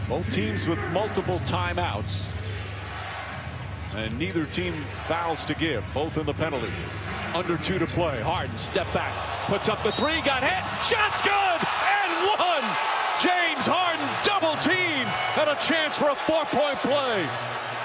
Both teams with multiple timeouts. And neither team fouls to give. Both in the penalty. Under 2 to play. Harden step back. Puts up the 3. Got hit. Shot's good. And one. James Harden double team. And a chance for a 4-point play.